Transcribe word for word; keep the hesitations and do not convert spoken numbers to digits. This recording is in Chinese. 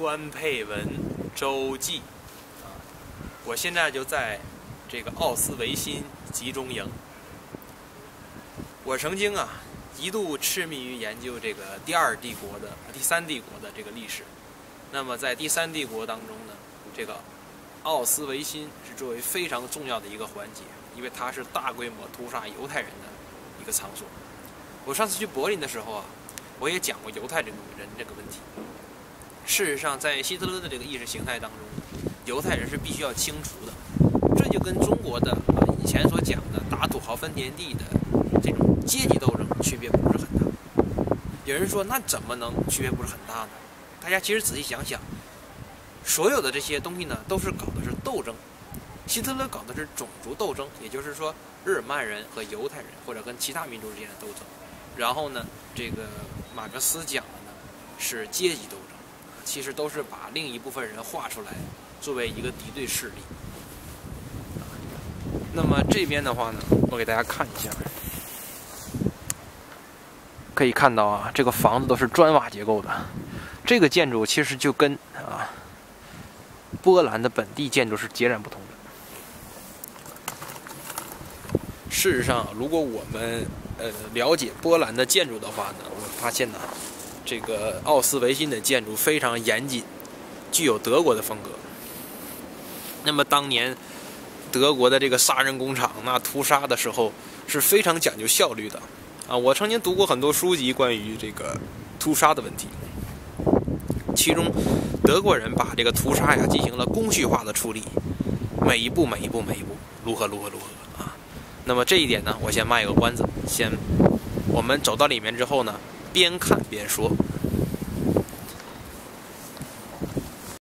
关佩文周记啊，我现在就在这个奥斯维辛集中营。我曾经啊一度痴迷于研究这个第二帝国的、第三帝国的这个历史。那么在第三帝国当中呢，这个奥斯维辛是作为非常重要的一个环节，因为它是大规模屠杀犹太人的一个场所。我上次去柏林的时候啊，我也讲过犹太这个人这个问题。事实上，在希特勒的这个意识形态当中，犹太人是必须要清除的。这就跟中国的啊以前所讲的打土豪分田地的这种阶级斗争区别不是很大。有人说，那怎么能区别不是很大呢？大家其实仔细想想，所有的这些东西呢，都是搞的是斗争。希特勒搞的是种族斗争，也就是说，日耳曼人和犹太人或者跟其他民族之间的斗争。然后呢，这个马克思讲的呢是阶级斗争。其实都是把另一部分人画出来，作为一个敌对势力。那么这边的话呢，我给大家看一下，可以看到啊，这个房子都是砖瓦结构的。这个建筑其实就跟啊波兰的本地建筑是截然不同的。事实上，如果我们呃了解波兰的建筑的话呢，我发现呢。这个奥斯维辛的建筑非常严谨，具有德国的风格。那么当年德国的这个杀人工厂，那屠杀的时候是非常讲究效率的啊！我曾经读过很多书籍关于这个屠杀的问题，其中德国人把这个屠杀呀进行了工序化的处理，每一步每一步每一步如何如何如何啊！那么这一点呢，我先卖个关子，先我们走到里面之后呢。边看边说。